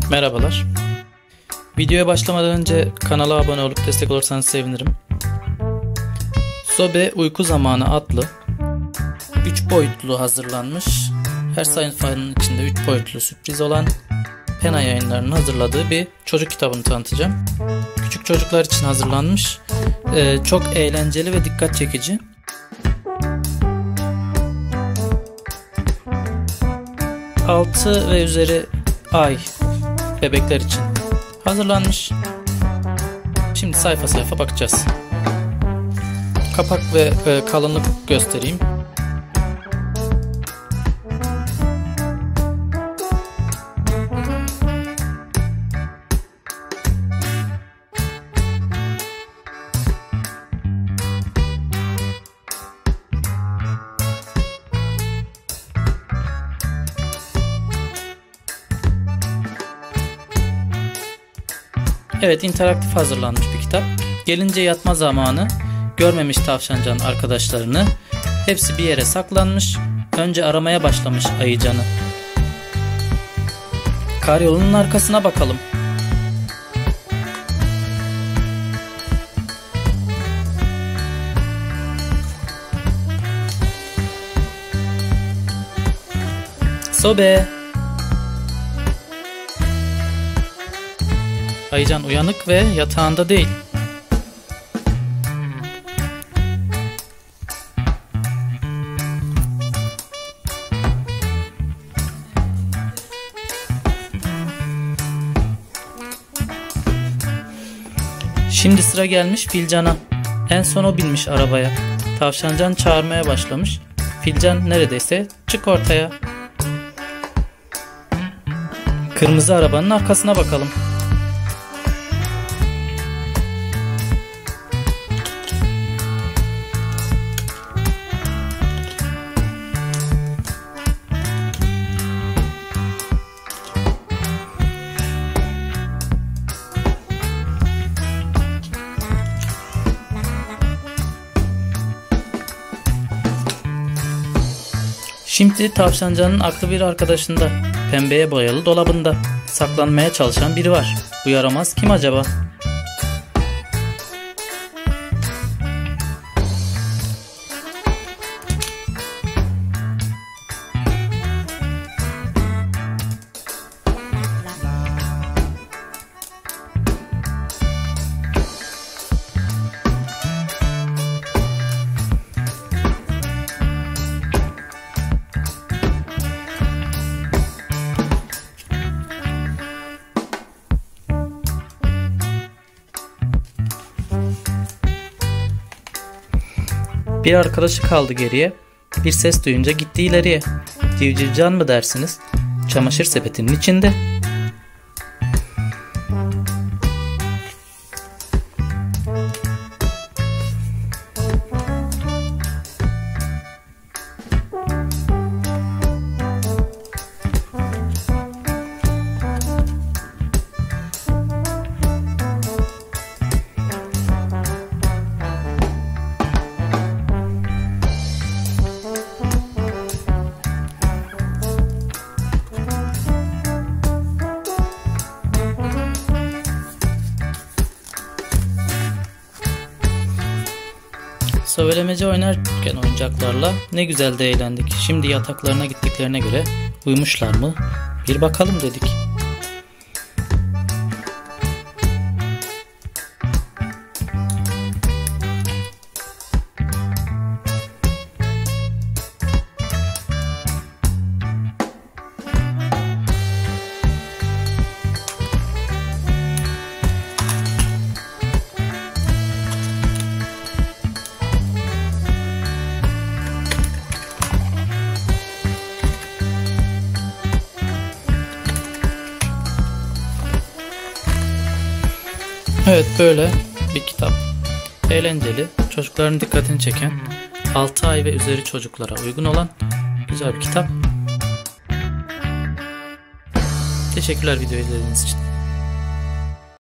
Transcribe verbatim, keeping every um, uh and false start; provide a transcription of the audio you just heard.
Merhabalar. Videoya başlamadan önce kanala abone olup destek olursanız sevinirim. Sobe Uyku Zamanı adlı üç boyutlu hazırlanmış, her sayfanın içinde üç boyutlu sürpriz olan Pena Yayınları'nın hazırladığı bir çocuk kitabını tanıtacağım. Küçük çocuklar için hazırlanmış, ee, çok eğlenceli ve dikkat çekici. altı ve üzeri ay bebekler için hazırlanmış. Şimdi sayfa sayfa bakacağız. Kapak ve e, kalınlık göstereyim. Evet, interaktif hazırlanmış bir kitap. Gelince yatma zamanı, görmemiş tavşancan arkadaşlarını, hepsi bir yere saklanmış, önce aramaya başlamış Ayıcan'ı. Karyolunun arkasına bakalım. Sobe! Ayıcan uyanık ve yatağında değil. Şimdi sıra gelmiş Filcan'a. En son o binmiş arabaya. Tavşancan çağırmaya başlamış. Filcan neredeyse çık ortaya. Kırmızı arabanın arkasına bakalım. Şimdi tavşancanın aklı bir arkadaşında, pembeye boyalı dolabında saklanmaya çalışan biri var. Bu yaramaz kim acaba? Bir arkadaşı kaldı geriye. Bir ses duyunca gitti ileriye. Civcivcan mı dersiniz? Çamaşır sepetinin içinde. Söylemece oynarken oyuncaklarla ne güzel de eğlendik. Şimdi yataklarına gittiklerine göre uyumuşlar mı? Bir bakalım dedik. Evet, böyle bir kitap. Eğlenceli, çocukların dikkatini çeken, altı ay ve üzeri çocuklara uygun olan güzel bir kitap. Teşekkürler video izlediğiniz için.